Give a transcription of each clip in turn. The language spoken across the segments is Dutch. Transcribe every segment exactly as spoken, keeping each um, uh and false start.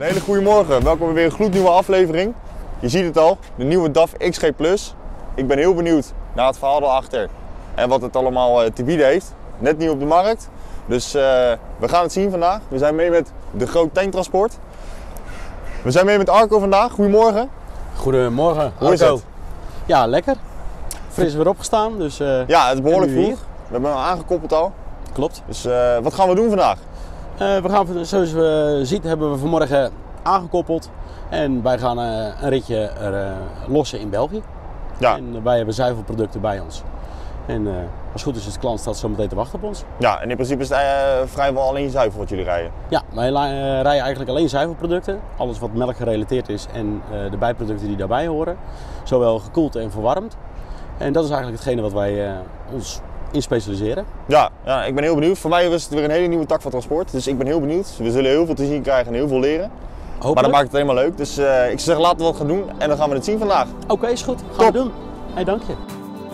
Een hele goede morgen, welkom bij weer een gloednieuwe aflevering. Je ziet het al, de nieuwe D A F X G Plus. Ik ben heel benieuwd naar het verhaal erachter en wat het allemaal te bieden heeft. Net nieuw op de markt, dus uh, we gaan het zien vandaag. We zijn mee met de Groot Tanktransport. We zijn mee met Arco vandaag, goedemorgen. Goedemorgen, Hoe is het? Ja, lekker. Fris weer opgestaan, dus... Uh, ja, het is behoorlijk vroeg. We hebben hem aangekoppeld al. Klopt. Dus uh, wat gaan we doen vandaag? Uh, we gaan, zoals we zien, hebben we vanmorgen aangekoppeld. En wij gaan uh, een ritje er, uh, lossen in België. Ja. En uh, wij hebben zuivelproducten bij ons. En uh, als het goed is, is de klant staat zo meteen te wachten op ons. Ja, en in principe is het uh, vrijwel alleen zuivel wat jullie rijden? Ja, wij uh, rijden eigenlijk alleen zuivelproducten. Alles wat melk gerelateerd is en uh, de bijproducten die daarbij horen. Zowel gekoeld en verwarmd. En dat is eigenlijk hetgene wat wij uh, ons in specialiseren. Ja, ja, ik ben heel benieuwd. Voor mij is het weer een hele nieuwe tak van transport. Dus ik ben heel benieuwd. We zullen heel veel te zien krijgen en heel veel leren. Hopelijk. Maar dat maakt het helemaal leuk. Dus uh, ik zou zeggen, laten we wat gaan doen en dan gaan we het zien vandaag. Oké, okay, is goed. Gaan Top. we doen. Hey, dank je.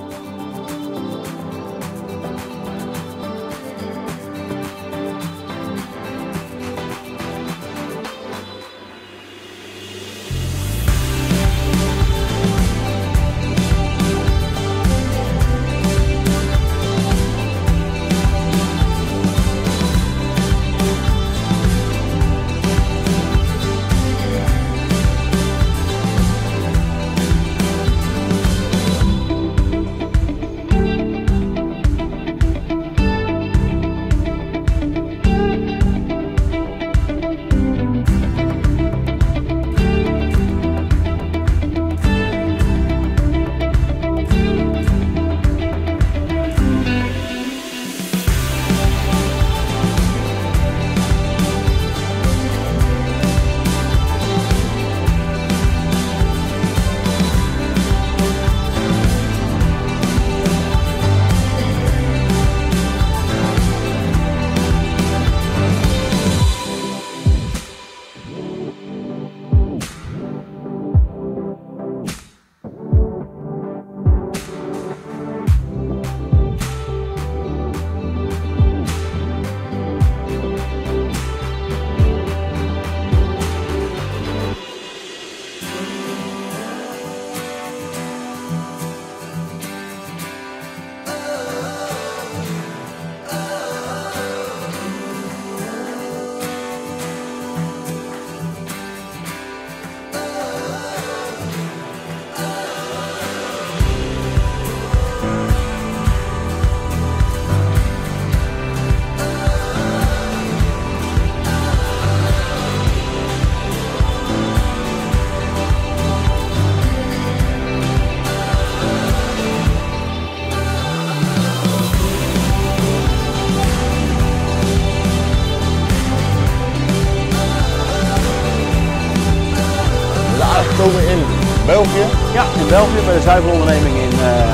In België? Ja, in België bij de zuivelonderneming in, uh,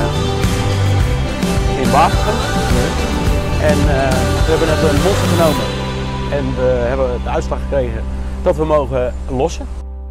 in Bafigem. En uh, we hebben net een monster genomen en we hebben de uitslag gekregen dat we mogen lossen.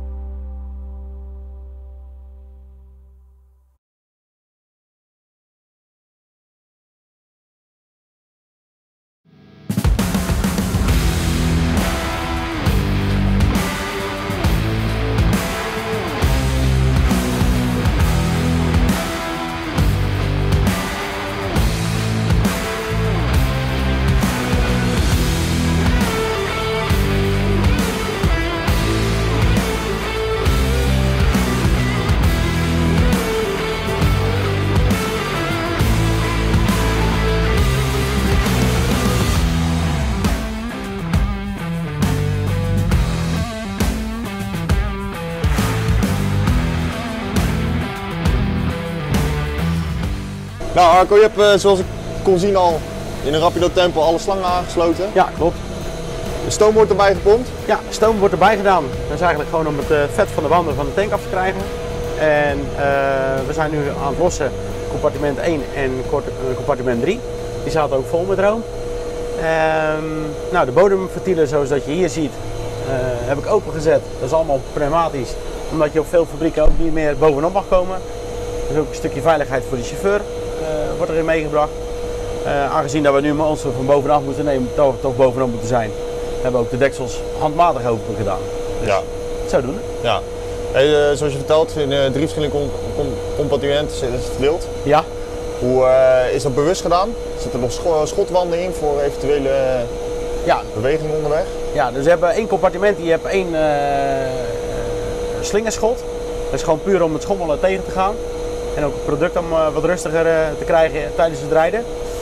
Nou Arco, je hebt uh, zoals ik kon zien al in een rapido tempo alle slangen aangesloten. Ja, klopt. De stoom wordt erbij gepompt? Ja, stoom wordt erbij gedaan. Dat is eigenlijk gewoon om het uh, vet van de wanden van de tank af te krijgen. En uh, we zijn nu aan het lossen compartiment één en compartiment drie. Die zaten ook vol met room. Um, nou, de bodemventielen zoals dat je hier ziet uh, heb ik opengezet. Dat is allemaal pneumatisch. Omdat je op veel fabrieken ook niet meer bovenop mag komen. Dus ook een stukje veiligheid voor de chauffeur uh, wordt erin meegebracht. Uh, aangezien dat we nu monster van bovenaf moeten nemen, toch, toch bovenop moeten zijn, hebben we ook de deksels handmatig open gedaan. Dus Ja. zodoende. Ja. Hey, uh, zoals je vertelt, in uh, drie verschillende com com compartimenten is het wild. Ja. Hoe uh, is dat bewust gedaan? Zitten er nog scho schotwanden in voor eventuele uh, ja. bewegingen onderweg? Ja, dus we hebben één compartiment, die heeft één uh, slingerschot. Dat is gewoon puur om het schommelen tegen te gaan. En ook het product om uh, wat rustiger uh, te krijgen tijdens het rijden.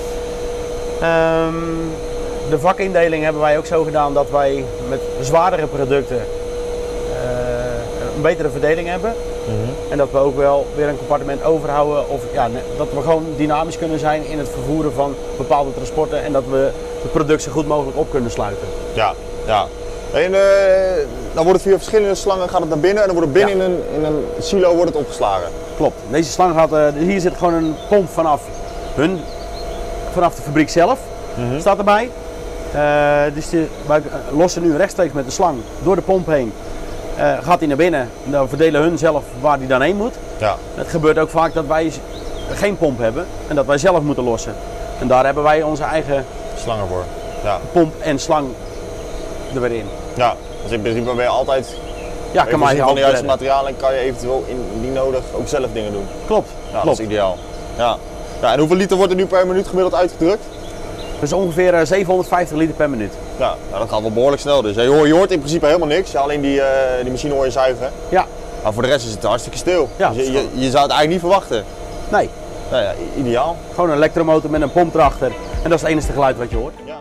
Um, de vakindeling hebben wij ook zo gedaan dat wij met zwaardere producten uh, een betere verdeling hebben. Mm-hmm. En dat we ook wel weer een compartiment overhouden. Of ja, dat we gewoon dynamisch kunnen zijn in het vervoeren van bepaalde transporten. En dat we het product zo goed mogelijk op kunnen sluiten. Ja, ja. En uh, dan wordt het via verschillende slangen gaat het naar binnen en dan wordt het binnen ja. in, een, in een silo wordt het opgeslagen. Klopt. Deze slang gaat, uh, hier zit gewoon een pomp vanaf hun, vanaf de fabriek zelf, mm-hmm. staat erbij. Uh, dus die, wij lossen nu rechtstreeks met de slang door de pomp heen. Uh, gaat hij naar binnen, dan verdelen hun zelf waar hij dan heen moet. Ja. Het gebeurt ook vaak dat wij geen pomp hebben en dat wij zelf moeten lossen. En daar hebben wij onze eigen slangen voor. Ja. Pomp en slang er weer in. Ja, dus in principe ben je altijd ja, kan maar van de juiste materialen en kan je eventueel indien nodig ook zelf dingen doen. Klopt. Ja, Klopt. Dat is ideaal. Ja. Ja, en hoeveel liter wordt er nu per minuut gemiddeld uitgedrukt? Dus ongeveer zevenhonderdvijftig liter per minuut. Ja, nou, dat gaat wel behoorlijk snel dus. Je hoort, je hoort in principe helemaal niks, ja, alleen die, uh, die machine hoor je zuigen. Ja. Maar voor de rest is het hartstikke stil. Ja, dus je, je, je zou het eigenlijk niet verwachten. Nee. Nou ja, ideaal. Gewoon een elektromotor met een pomp erachter en dat is het enige geluid wat je hoort. Ja.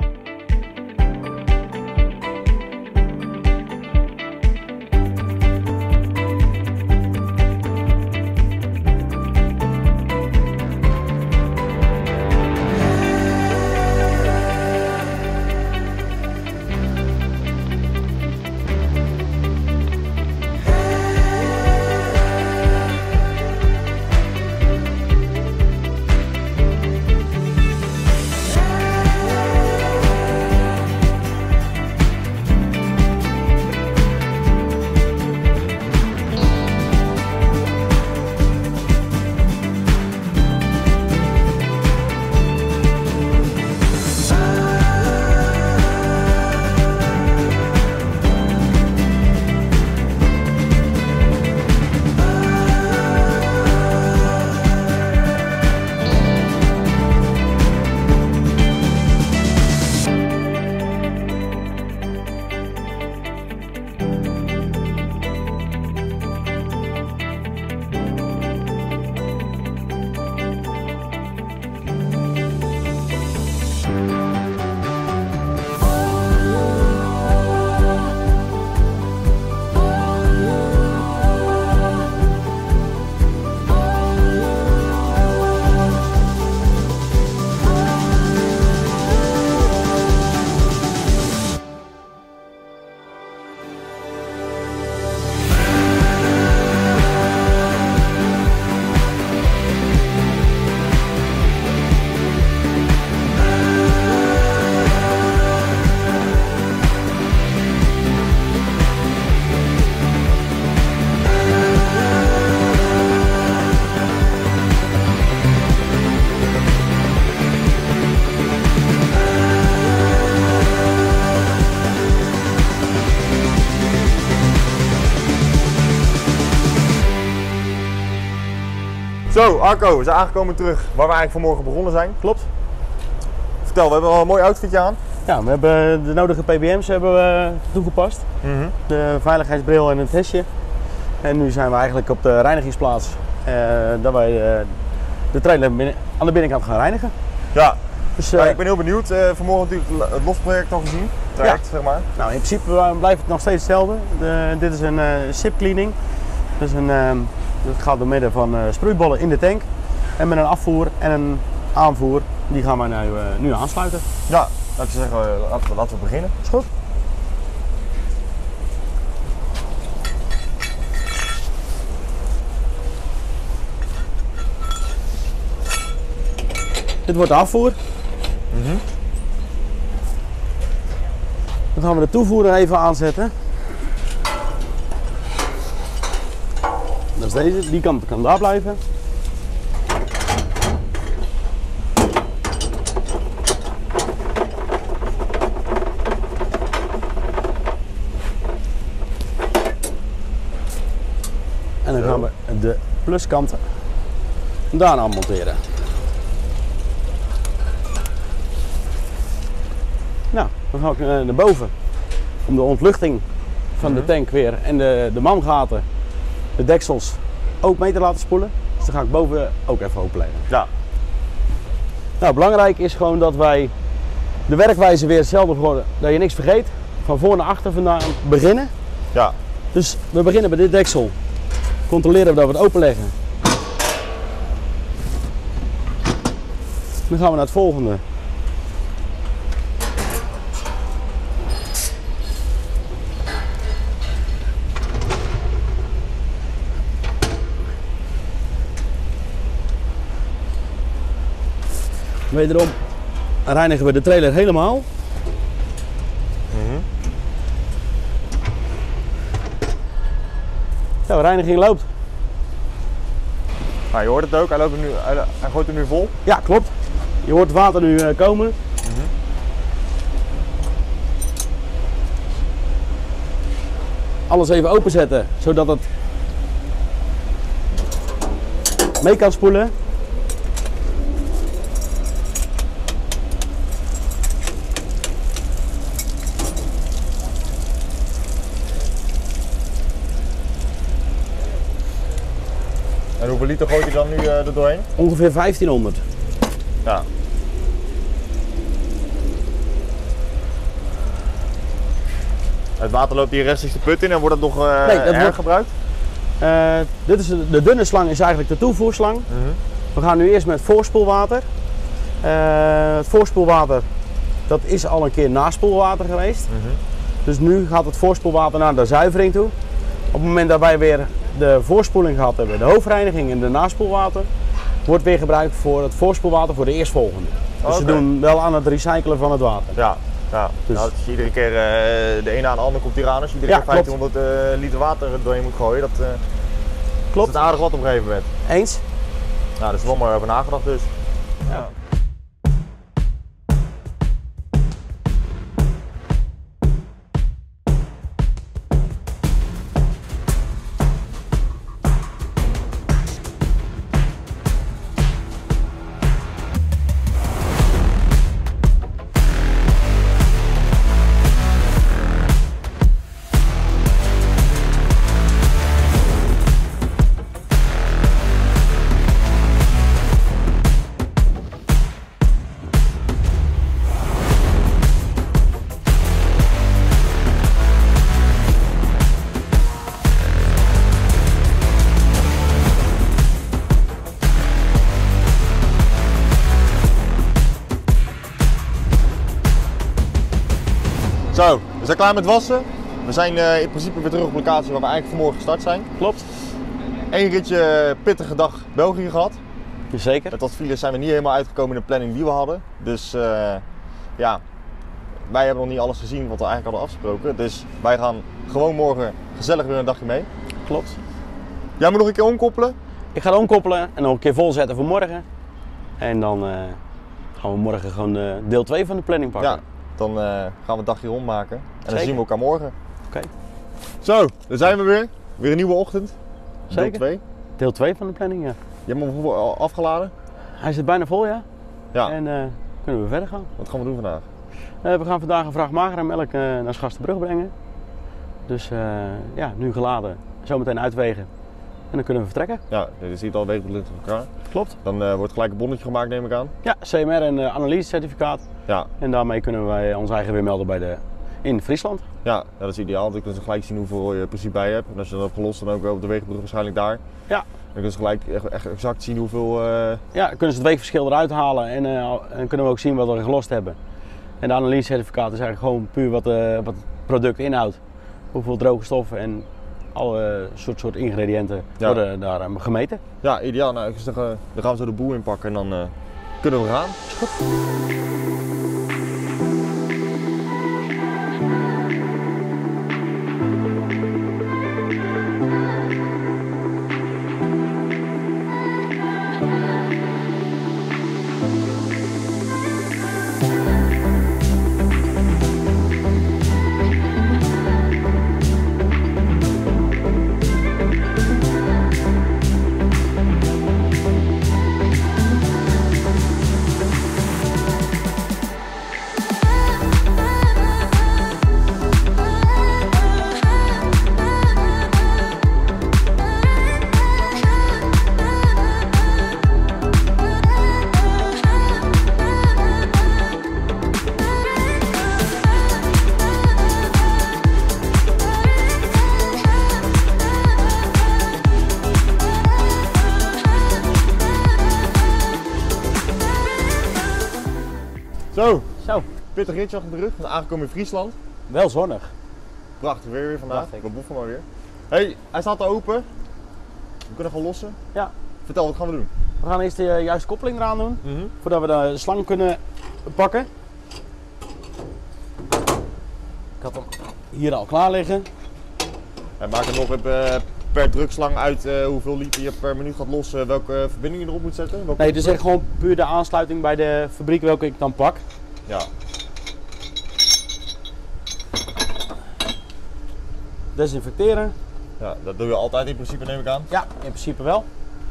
Zo, Arco, we zijn aangekomen terug waar we eigenlijk vanmorgen begonnen zijn. Klopt. Vertel, we hebben wel een mooi outfitje aan. Ja, we hebben de nodige P B M's hebben we toegepast. Mm-hmm. De veiligheidsbril en het hesje. En nu zijn we eigenlijk op de reinigingsplaats. Uh, dat wij uh, de trailer binnen, aan de binnenkant gaan reinigen. Ja, dus, uh, ja ik ben heel benieuwd. Uh, vanmorgen natuurlijk het losproject nog gezien. Traject, ja. zeg maar. Nou, in principe blijft het nog steeds hetzelfde. De, dit is een uh, sip cleaning. Dus een, uh, dat gaat door middel van uh, sproeibollen in de tank. En met een afvoer en een aanvoer. Die gaan wij nu, uh, nu aansluiten. Ja, laat ik zeggen, uh, laten, we, laten we beginnen. Is goed. Dit wordt de afvoer. Mm-hmm. Dan gaan we de toevoerder even aanzetten. Dat is deze, die kant kan daar blijven. pluskanten daarna monteren. Nou, dan ga ik naar boven om de ontluchting van mm-hmm. de tank weer en de, de mangaten, de deksels ook mee te laten spoelen. Dus dan ga ik boven ook even openleggen. Ja. Nou, belangrijk is gewoon dat wij de werkwijze weer hetzelfde worden, dat je niks vergeet. Van voor naar achter vandaan beginnen. Ja. Dus we beginnen bij dit deksel. Controleren we dat we het openleggen. Dan gaan we naar het volgende. Wederom reinigen we de trailer helemaal. Mm-hmm. Ja, de reiniging loopt. Nou, je hoort het ook, hij, loopt er nu, hij, hij gooit hem nu vol. Ja, klopt. Je hoort het water nu uh, komen. Mm-hmm. Alles even openzetten, zodat het mee kan spoelen. En hoeveel liter gooit hij dan nu uh, er doorheen? Ongeveer vijftienhonderd. Ja. Het water loopt hier rechtstreeks de put in en wordt het nog uh, nee, dat wordt gebruikt? Uh, dit is de, de dunne slang is eigenlijk de toevoerslang. Mm-hmm. We gaan nu eerst met voorspoelwater. Uh, het voorspoelwater dat is al een keer naspoelwater geweest. Mm-hmm. Dus nu gaat het voorspoelwater naar de zuivering toe. Op het moment dat wij weer de voorspoeling gehad hebben, de hoofdreiniging en de naspoelwater, wordt weer gebruikt voor het voorspoelwater voor de eerstvolgende. Dus okay. we doen wel aan het recyclen van het water. Ja, ja. Dus nou, als je iedere keer uh, de ene aan de andere komt hier aan, als je iedere ja, keer vijftienhonderd uh, liter water doorheen moet gooien, dat, uh, klopt. Dat is aardig wat op een gegeven moment. Eens? Nou, daar is wel maar over nagedacht dus. Ja. Zo, we zijn klaar met wassen. We zijn uh, in principe weer terug op locatie waar we eigenlijk vanmorgen gestart zijn. Klopt. Eén ritje pittige dag België gehad. Zeker. Met wat files zijn we niet helemaal uitgekomen in de planning die we hadden. Dus uh, ja, wij hebben nog niet alles gezien wat we eigenlijk hadden afgesproken. Dus wij gaan gewoon morgen gezellig weer een dagje mee. Klopt. Jij moet nog een keer omkoppelen? Ik ga het omkoppelen en nog een keer volzetten voor morgen. En dan uh, gaan we morgen gewoon uh, deel twee van de planning pakken. Ja, dan uh, gaan we een dagje rondmaken. En Zeker. dan zien we elkaar morgen. Oké. Okay. Zo, daar zijn we weer. Weer een nieuwe ochtend. Zeker. Deel twee. Deel twee van de planning, ja. Je hebt hem al afgeladen? Hij zit bijna vol, ja. Ja. En uh, kunnen we verder gaan. Wat gaan we doen vandaag? Uh, we gaan vandaag een vracht magere melk uh, naar Schastenbrug brengen. Dus uh, ja, nu geladen, zometeen uitwegen. En dan kunnen we vertrekken. Ja, je ziet al wegenbelucht op elkaar. Klopt. Dan uh, wordt gelijk een bonnetje gemaakt, neem ik aan. Ja, C M R en uh, analysecertificaat. Ja. En daarmee kunnen wij ons eigen weer melden bij de, in Friesland. Ja, ja, dat is ideaal. Dan kunnen ze gelijk zien hoeveel je precies bij hebt. En als je dat hebt gelost, dan ook wel op de wegenbrug waarschijnlijk daar. Ja. Dan kunnen ze gelijk echt, echt exact zien hoeveel... Uh... Ja, dan kunnen ze het weegverschil eruit halen en, uh, en kunnen we ook zien wat we gelost hebben. En de analysecertificaat is eigenlijk gewoon puur wat, uh, wat het product inhoudt. Hoeveel droge stoffen en alle soort, soort ingrediënten ja. worden daar uh, gemeten. Ja, ideaal. Nou, dus dan, uh, dan gaan we zo de boel inpakken en dan uh, kunnen we gaan. Is goed. Zo, Zo, pittig ritje achter de rug. We zijn aangekomen in Friesland. wel zonnig. Prachtig weer weer vandaag. Prachtig. We boffen maar weer. Hey, hij staat al open. We kunnen gaan lossen. Ja. Vertel, wat gaan we doen? We gaan eerst de juiste koppeling eraan doen, Mm-hmm. voordat we de slang kunnen pakken. Ik had hem hier al klaar liggen. En maak er nog even, uh, per drukslang uit uh, hoeveel liter je per minuut gaat lossen, welke verbinding je erop moet zetten. Welke Nee, dit is echt gewoon puur de aansluiting bij de fabriek welke ik dan pak. Ja. Desinfecteren. Ja, dat doe je altijd in principe, neem ik aan. Ja, in principe wel.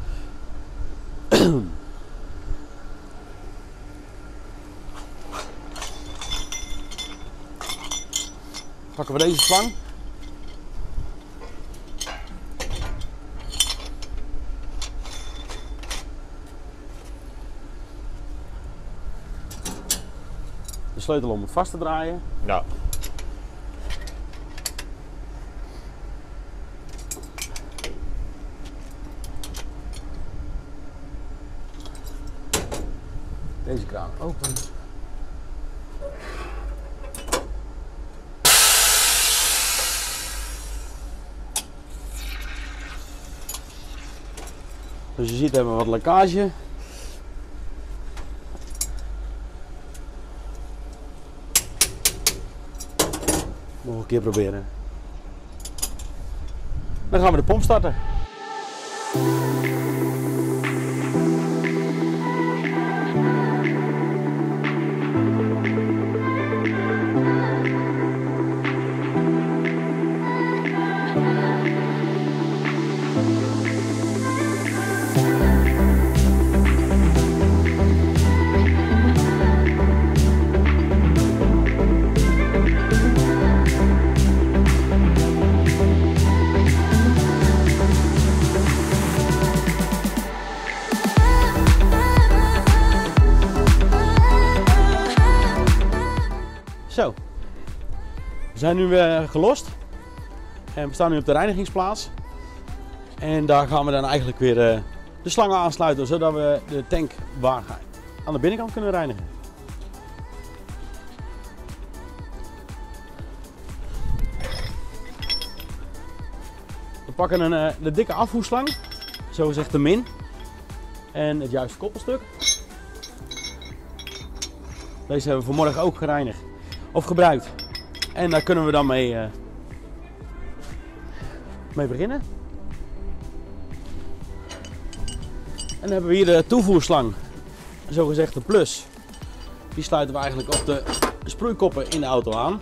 Pakken we deze slang. De sleutel om het vast te draaien. Ja. Deze kraan open. Dus je ziet hebben we wat lekkage. Nog een keer proberen. Dan gaan we de pomp starten. Zo, we zijn nu weer gelost en we staan nu op de reinigingsplaats. En daar gaan we dan eigenlijk weer de slangen aansluiten, zodat we de tank waar aan de binnenkant kunnen reinigen. We pakken een, de dikke afvoerslang, zogezegd de min, en het juiste koppelstuk. Deze hebben we vanmorgen ook gereinigd of gebruikt. En daar kunnen we dan mee, uh, mee beginnen. En dan hebben we hier de toevoerslang, zogezegd de plus. Die sluiten we eigenlijk op de sproeikoppen in de auto aan.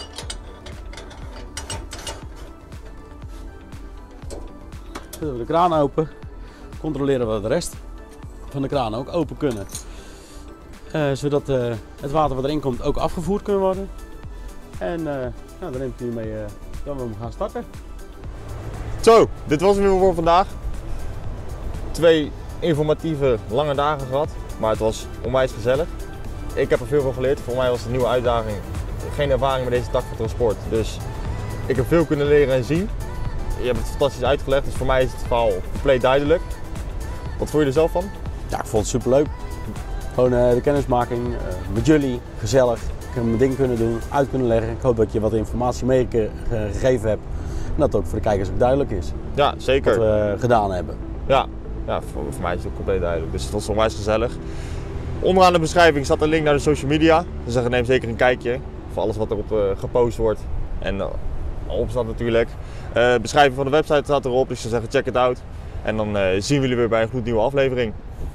Zetten we de kraan open, controleren we de rest van de kraan ook open kunnen. Uh, zodat uh, het water wat erin komt ook afgevoerd kan worden. En uh, nou, dan neem ik nu mee uh, dat we hem gaan starten. Zo, dit was het weer voor vandaag. Twee informatieve lange dagen gehad, maar het was onwijs gezellig. Ik heb er veel van geleerd. Voor mij was het een nieuwe uitdaging. Geen ervaring met deze tak van transport. Dus ik heb veel kunnen leren en zien. Je hebt het fantastisch uitgelegd, dus voor mij is het verhaal compleet duidelijk. Wat vond je er zelf van? Ja, ik vond het super leuk. Gewoon uh, de kennismaking uh, met jullie, gezellig. Ik heb mijn ding kunnen doen, uit kunnen leggen. Ik hoop dat je wat informatie meegegeven hebt. En dat het ook voor de kijkers ook duidelijk is. Ja, zeker. Wat we gedaan hebben. Ja, ja voor, voor mij is het ook compleet duidelijk. Dus het was onwijs gezellig. Onderaan de beschrijving staat een link naar de social media. Dus zeg, neem zeker een kijkje voor alles wat erop uh, gepost wordt. En uh, op staat natuurlijk. De uh, beschrijving van de website staat erop, dus je zegt check it out. En dan uh, zien we jullie weer bij een gloednieuwe aflevering.